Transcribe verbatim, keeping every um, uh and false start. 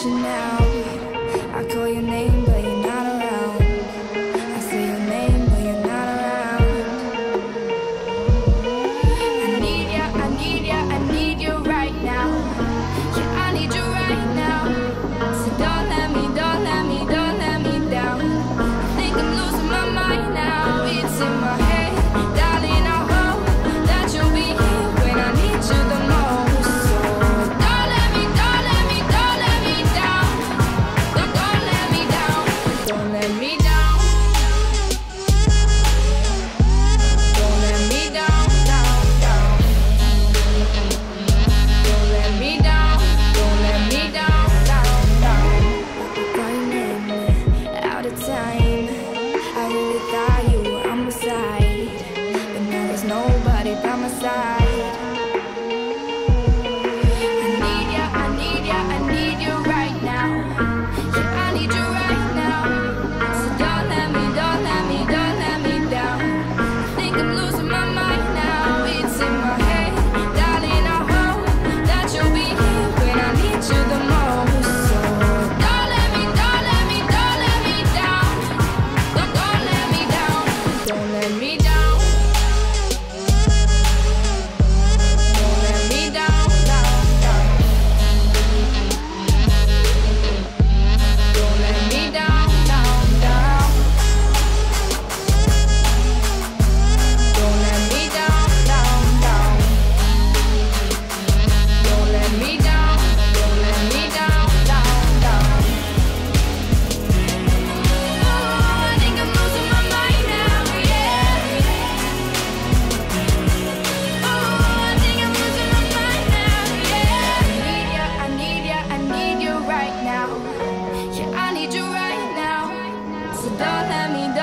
you now. I call your name, but you're not around. I say your name, but you're not around. I need ya, I need ya, I need you right now. Yeah, I need you right now. So don't let me, don't let me, don't let me down. I think I'm losing my mind now. It's in my head, darling, I hope that you'll be here when I need you the most. So don't let me, don't let me, don't let me down. Don't, don't let me down. Don't let me down. Don't let me down, down, down. Don't let me down. Don't let me down, down, down. Running out of time. I really thought you were on my side, but now there's nobody by my side. I need ya, I need ya, I need you right now. Yeah, I need you right now. So don't let me, don't let me, don't let me down. I think I'm losing my mind now. It's in my head, darling, I hope that you'll be here when I need you the most. So don't let me, don't let me, don't let me down. Don't, don't let me down. Don't let me down. Don't let me down, down, down. Don't let me down, down, down. Don't let me down, down, down. Don't let me down, don't let me down, down, down. Oh, I think I'm losing my mind now, yeah. Oh, I think I'm losing my mind now, yeah. I need ya, I need ya, I need you right now. Yeah, I need you right now. So don't let me